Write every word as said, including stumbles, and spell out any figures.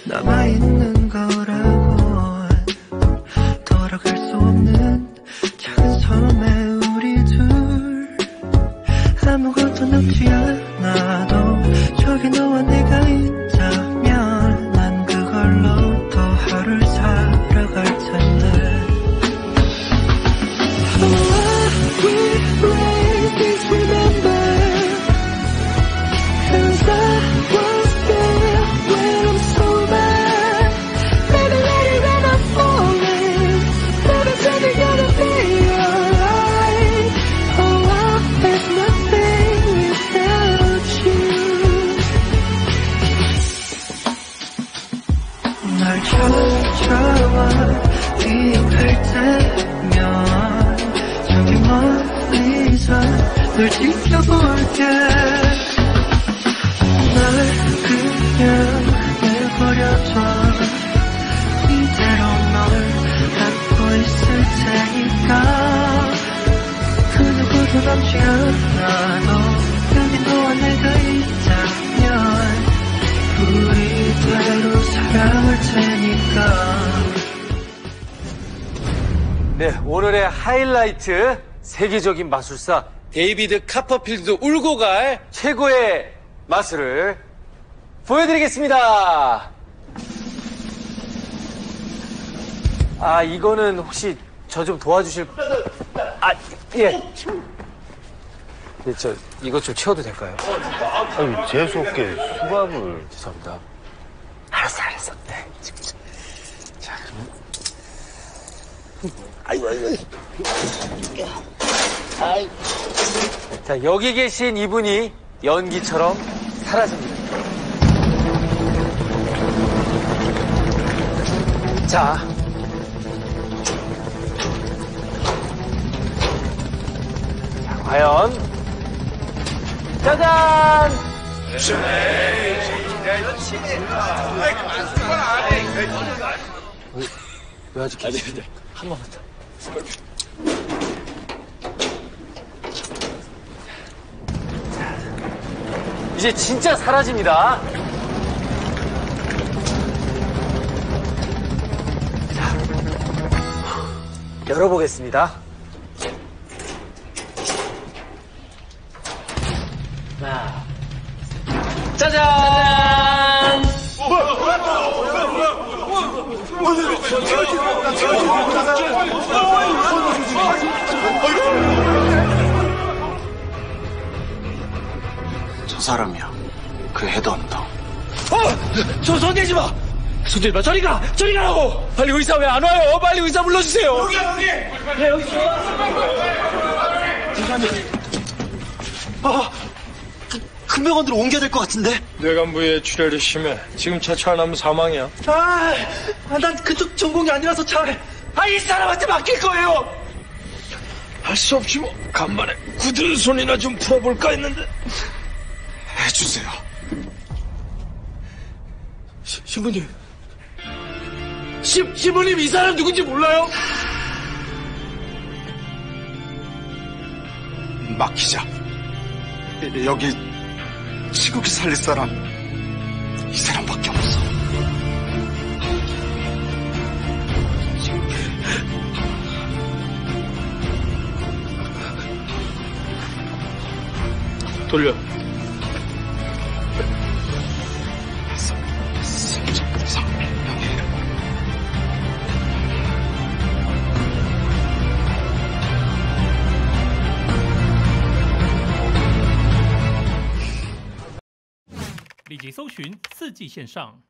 남아있는 거라고. 돌아갈 수 없는 작은 섬에 우리 둘, 아무것도 남지 않아도 저기 너와 내가 있다면 난 그걸로 또 하루를 살아갈 텐데. Oh, we break things, remember, 'cause I was there when I'm sober. Baby, let it run, I'm falling. Baby, tell me gonna be alright. Oh, I have nothing without you. 날 찾아와 기억할 때면 저기 멀리서 널 지켜볼게. 날 그냥 내버려둬. 이대로 널 안고 있을 테니까. 그 누구도 남지 않아도 여기 너와 내가 있다면 우리대로 살아갈 테니까. 네, 오늘의 하이라이트, 세계적인 마술사 데이비드 카퍼필드 울고 갈 최고의 마술을 보여드리겠습니다. 아, 이거는 혹시 저 좀 도와주실... 아, 예. 네, 저 이것 좀 채워도 될까요? 아니, 재수없게 수박을. 죄송합니다. 알았어, 알았어. 네, 지금. 자, 그럼... 아이고, 아이고. 아이고. 자, 여기 계신 이분이 연기처럼 사라집니다. 자. 자, 과연. 짜잔! 왜, 왜 아직 계세요? 한 번만 더. 이제 진짜 사라집니다. 자, 열어보겠습니다. 하나, 짜잔! 저 사람이야. 그 헤드헌터. 어! 저, 손대지 마! 손대지 마! 저리 가! 저리 가라고! 빨리 의사 왜 안 와요? 빨리 의사 불러주세요! 여기야, 여기! 네, 여기 있어! 대장님. 아, 큰 병원으로 옮겨야 될 것 같은데? 뇌간부에 출혈이 심해. 지금 처치 안 하면 사망이야. 아, 아, 난 그쪽 전공이 아니라서 잘. 아, 이 사람한테 맡길 거예요! 할 수 없지 뭐. 간만에 굳은 손이나 좀 풀어볼까 했는데. 해주세요. 시, 신부님. 시, 신부님 이 사람 누군지 몰라요? 맡기자. 여기 시국이 살릴 사람 이 사람밖에 없어. 돌려. 立即搜寻四季线上